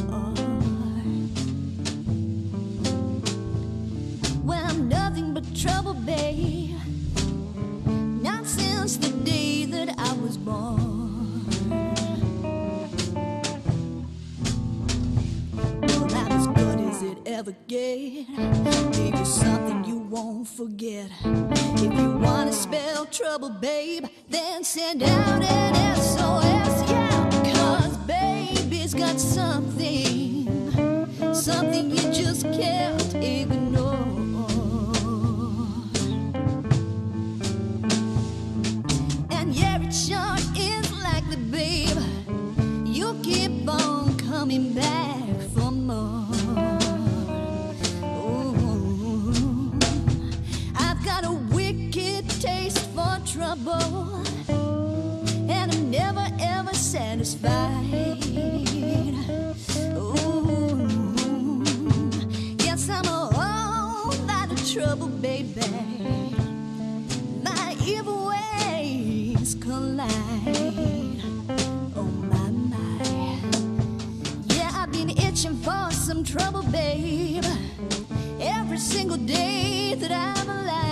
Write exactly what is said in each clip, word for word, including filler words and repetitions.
Well, I'm nothing but trouble, babe. Not since the day that I was born. Well, I'm as good as it ever get. Give you something you won't forget. If you wanna spell trouble, babe, then send out an S O S, yeah. Cause baby's got something, something you just can't ignore. And yeah, it sure is likely, babe, you'll keep on coming back for more. Taste for trouble, and I'm never ever satisfied. Ooh, yes, I'm a whole lot of trouble, baby. My evil ways collide. Oh my, my. Yeah, I've been itching for some trouble, babe, every single day that I'm alive.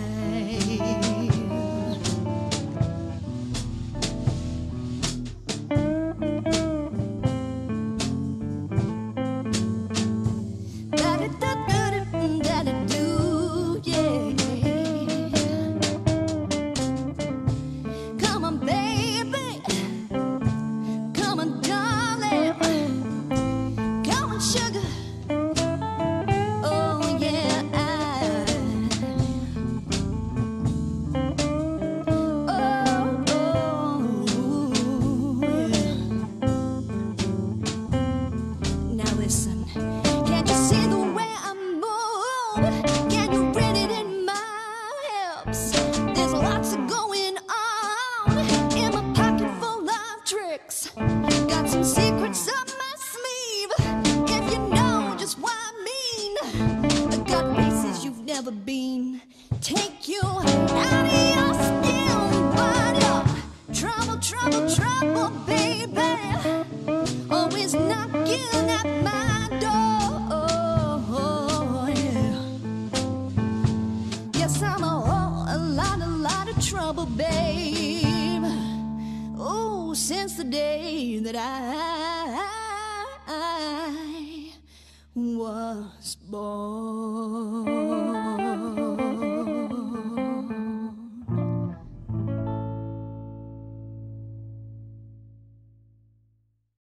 Got some secrets up my sleeve, if you know just what I mean. I got places you've never been, take you out of your skin. But you're trouble, trouble, trouble, baby, always knocking at my door. Yeah. Yes, I'm a whole a lot, a lot of trouble, babe. Oh, since the day that I was born.